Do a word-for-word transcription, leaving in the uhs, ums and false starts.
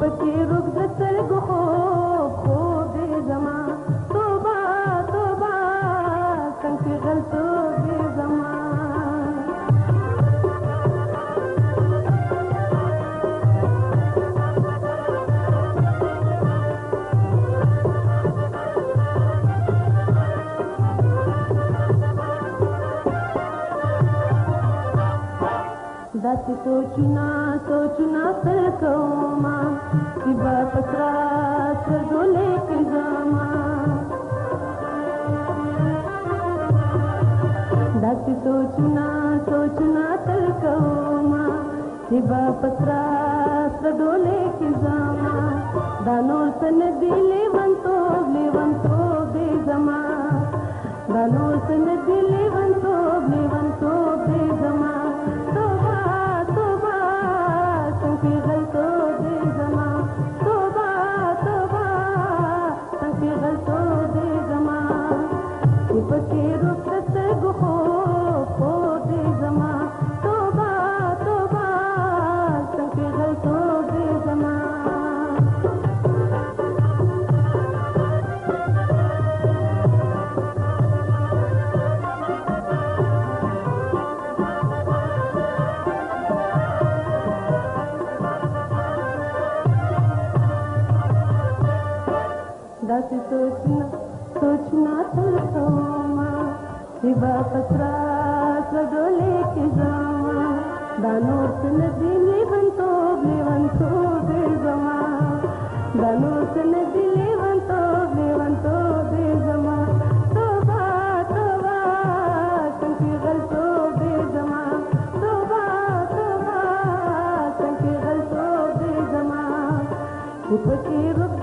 پکې روږ د سترګو خوب خوب دی زما توبه توبه څنګه غلطوب دی زما داسې سوچونه سوچونه تل کومه چې به په سره سترګولې کې ځمه داسې سوچونه سوچونه تل کومه چې به په سره سترګولې کې ځمه دا نور څه نه دي لیونتوب لیونتوب دی زما دا نور څه نه دي لیونتوب لیونتوب دی زما پکې روږ د سترګو خوب خوب دی زما توبه توبه څنګه غلطوب دی زما داسې سوچونه سوچونه تل کومه چې به په سره سترګولې کې ځمه دا نور څه نه دي لیونتوب لیونتوب دی زما دا نور څه نه دي لیونتوب لیونتوب دی زما توبه توبه څنګه غلطوب دی زما توبه توبه څنګه غلطوب دی زما چې پکې روږ